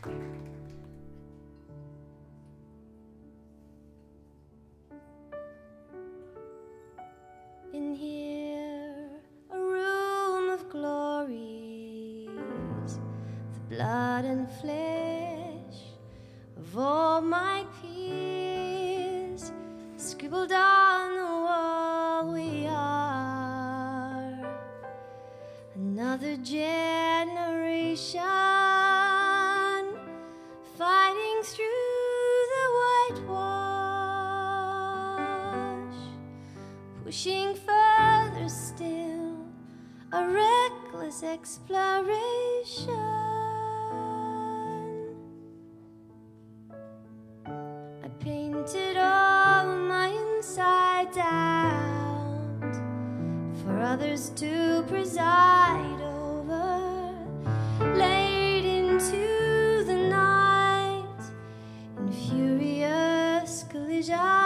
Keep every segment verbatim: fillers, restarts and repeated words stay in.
In here, a room of glories, the blood and flesh of all my peers, scribbled on the wall. We are another generation fighting through the whitewash, pushing further still, a reckless exploration. I painted all my insides out for others to preside over, laid into the night in furious collision.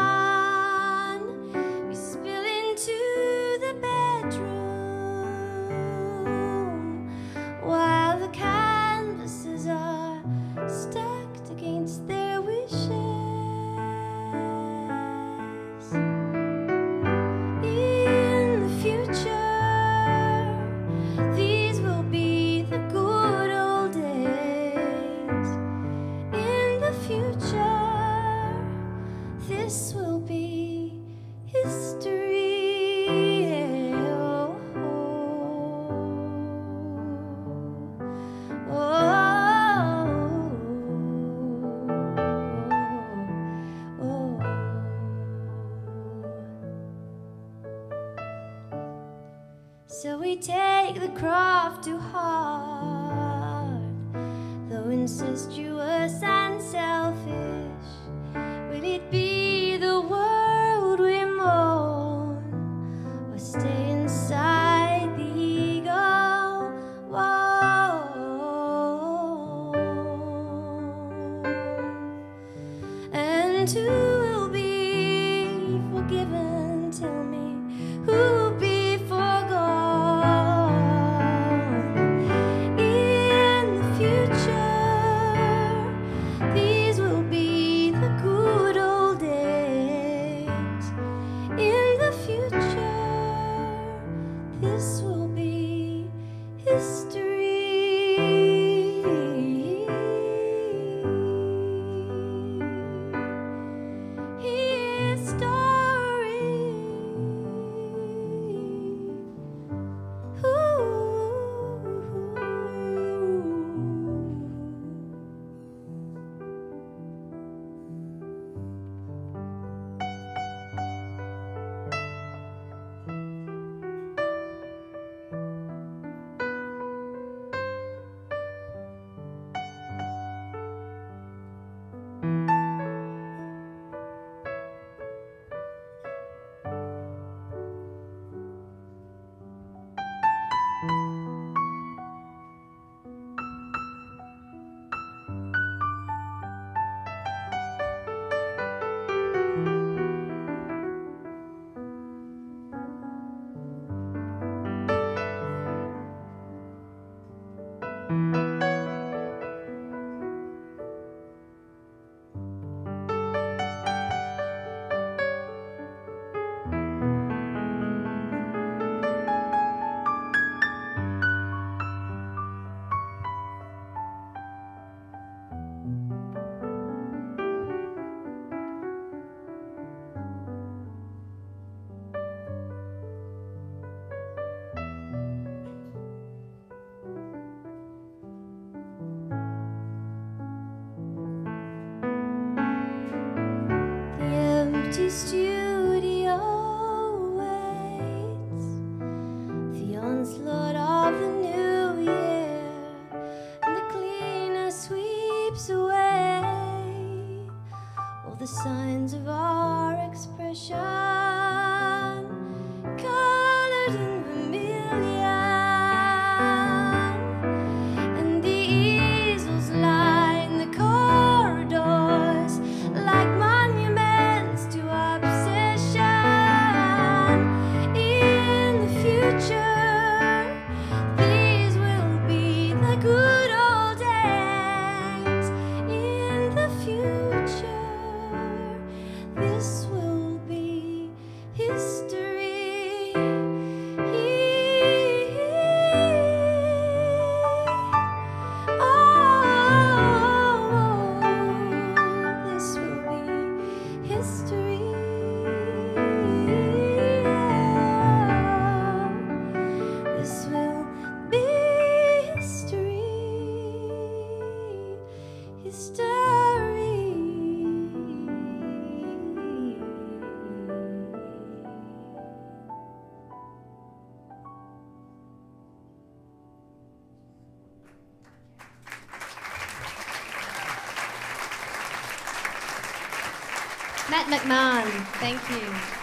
This will be history. Oh, oh, oh, oh. So we take the craft to heart, though incestuous and selfish. Will it be the world we mourn, or stay inside the ego? Whoa. And who will be forgiven? Tell me, who will be forgone in the future? These will be the good old days. In the future, this will be history. Studio waits the onslaught of the new year, and the cleaner sweeps away all the signs of our expression, colored in vermilion, and the easels line the corridors like monuments to obsession. In the future, these will be the good old days. Matt McMahon, thank you.